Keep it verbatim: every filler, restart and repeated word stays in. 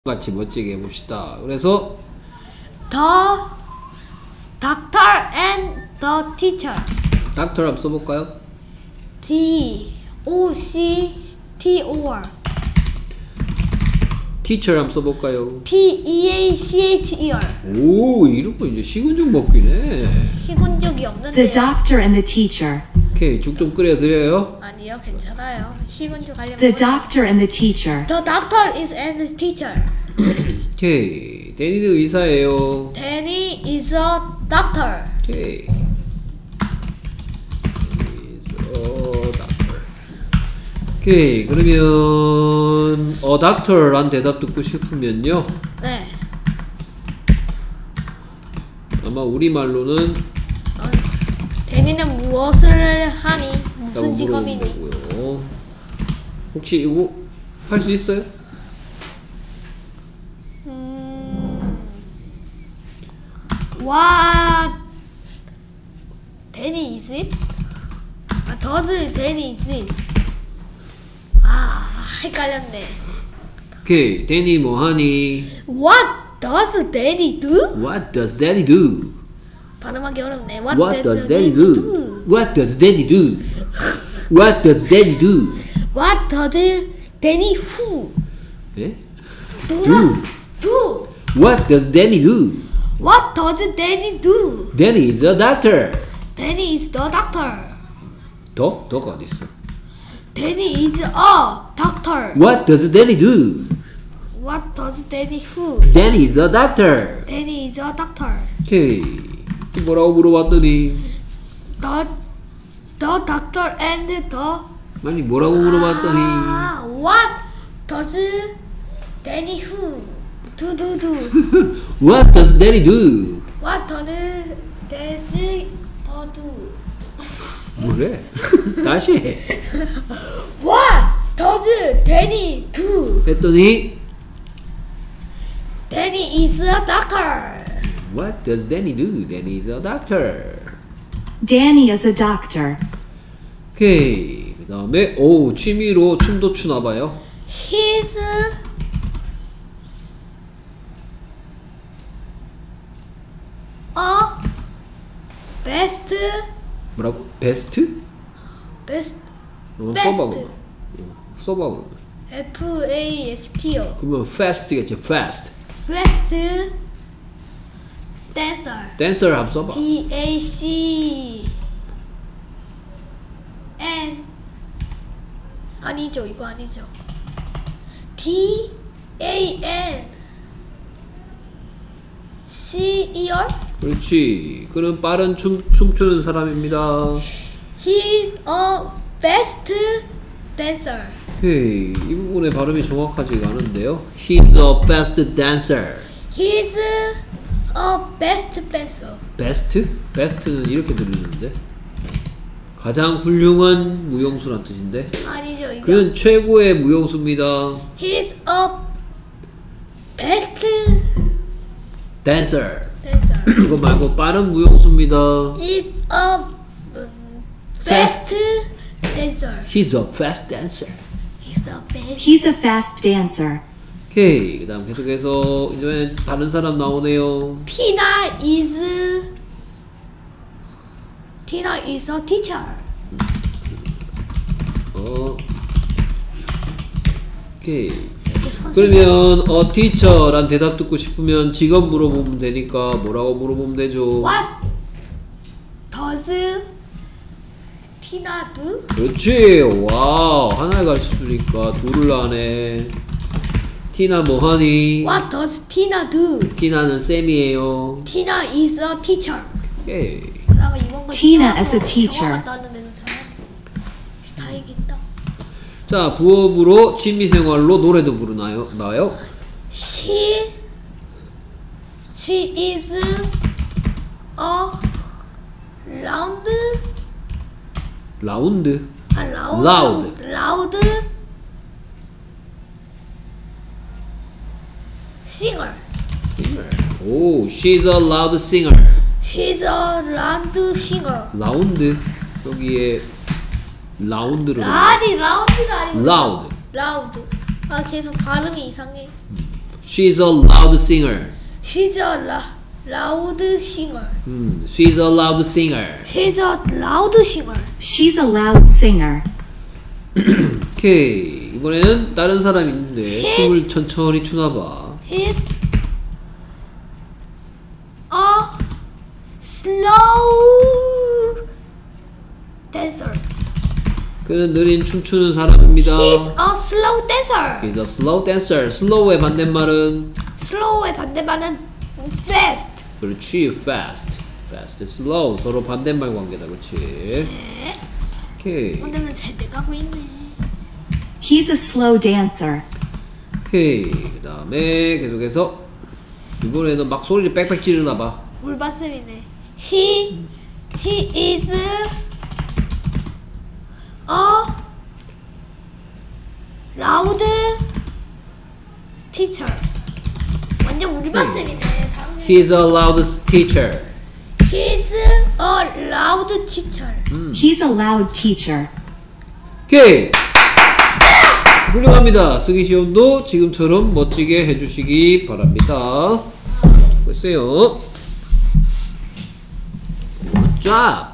같이 멋지게 해봅시다. 그래서 The doctor and the teacher. doctor 한번 써볼까요? D O C T O R. teacher 한번 써볼까요? T E A C H E R. 오, 이런 거 이제 식은죽 먹기네. 식은 적이 없는데. The doctor and the teacher. 오케이, 죽 좀 끓여드려요. 아니요, 괜찮아요. 식은 적 하려면. The doctor and the teacher. The doctor is and the teacher. 오케이, 데니는 의사예요. Danny is a doctor. 오케이. is a doctor. 오케이, 그러면 a doctor란 대답 듣고 싶으면요. 네. 아마 우리말로는 어, 데니는 무엇을 하니? 무슨 직업이니? 되고요. 혹시 이거 할 수 있어요? 음. What Danny is it? 아, does Danny is it? 아, 헷갈렸네. 오케이, 데니 뭐하니? What does Danny do? What does Danny do? 발음하기 어렵네. What, What does Danny Danny do? What does Danny do? What does Danny do? What does Danny who? 예? do? Do. do. What does Danny do? What does Danny do? Danny is a doctor. Danny is the doctor. 더? 더가 어디 있어? Danny is a doctor. What does Danny do? What does Danny who? Danny is a doctor. Danny is a doctor. 오케이. 또 뭐라고 물어봤더니 The the doctor and the 아니 뭐라고 물어봤더니 아, what does Danny who do do do? What does Danny do? What does Danny do? 뭐래? 다시 해. What does Danny do? 했더니 Danny is a doctor. What does Danny do? Danny is a doctor. Danny is a doctor. 오케이. 그 다음에 오 취미로 춤도 추나봐요. He's a best 뭐라고? 베스트? best 어, Best. 써봐 그러면. 어, 써봐 그러면. F A S T요. 그러면 fast겠지. fast. Best dancer. dancer 한번 써봐. D A C N 아니죠, 이거 아니죠. D A N C E R. 그렇지. 그는 빠른 춤 춤추는 사람입니다. He a best dancer. 오케이. 이 부분의 발음이 정확하지가 않은데요. He's a fast dancer. He's a best dancer. best? best는 이렇게 들리는데. 가장 훌륭한 무용수란 뜻인데. 아니죠, 이거. 그는 최고의 무용수입니다. He's a best dancer. dancer. 그거 말고 빠른 무용수입니다. He's a 음, best dancer. He's a fast dancer. He's a best. He's a fast dancer. 오케이. 그 다음 계속해서 이제 다른 사람 나오네요. Tina is Tina is a teacher. 어. 오케이. 이렇게 선생님. 그러면 어 teacher란 대답 듣고 싶으면 직업 물어보면 되니까 뭐라고 물어보면 되죠? What does Tina do? 그렇지. 와우. 하나를 가르쳐주니까 둘을 하네. 티나 뭐하니? What does Tina do? 티나는 쌤이에요. Tina is a teacher. 오케이. 그다음에 이번 거 Tina 지워서 is a teacher. 영어 갔다 왔는데도 잘하네. 다행이다. 자, 부업으로 취미생활로 노래도 부르나요? 나요? She she is a loud 라운드. a loud Loud. loud singer. 오, she's a loud singer. She's a loud singer. 라운드. 여기에 라운드로. 아니 라운드가 아니고 loud. 라우드. 아 계속 발음이 이상해. She's a loud singer. She's a la, loud singer. 음, she's a loud singer. She's a loud singer. She's a loud singer. 오케이. 이번에는 다른 사람이 있는데 She's- 춤을 천천히 추나봐. He's a slow dancer. 그는 느린 춤추는 사람입니다. He's a slow dancer. He's a slow dancer. slow의 반대말은 Slow의 반대말은 fast. 그렇지. fast. fast, slow 서로 반대말 관계다. 그렇지. 네. 오케이. 오늘은 잘 돼가고 있네. He's a slow dancer. 오케이. 그 다음에 계속해서 이번에는 막 소리를 빽빽 지르나봐. 물반쌤이네. He he is a loud teacher. 완전 물반쌤이네. 사람이. He's a loud teacher. He's a loud teacher. He's a loud teacher. 오케이. 훌륭합니다. 쓰기 시험도 지금처럼 멋지게 해주시기 바랍니다. 글쎄요. Good job.